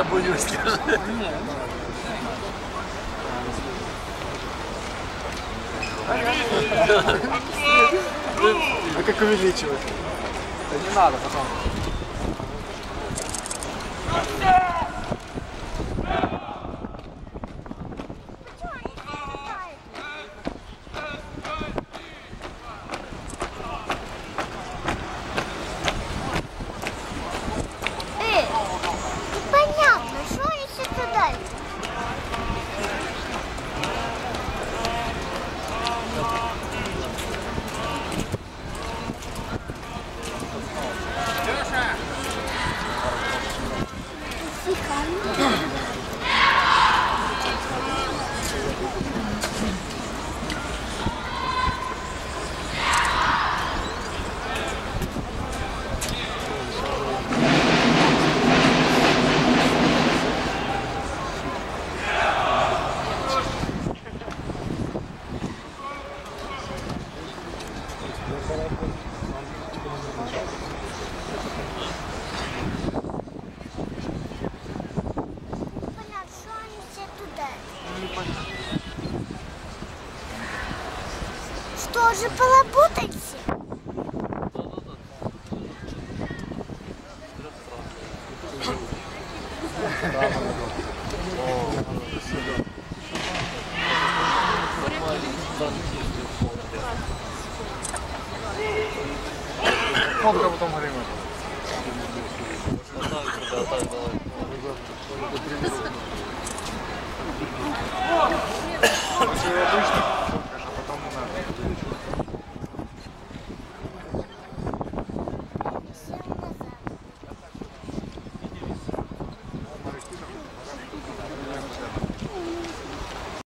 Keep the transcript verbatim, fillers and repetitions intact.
я боюсь. А как увеличивать? Да не надо потом. Эй, непонятно, что они все туда? Что же, поработайте? Фотка потом время. Обычно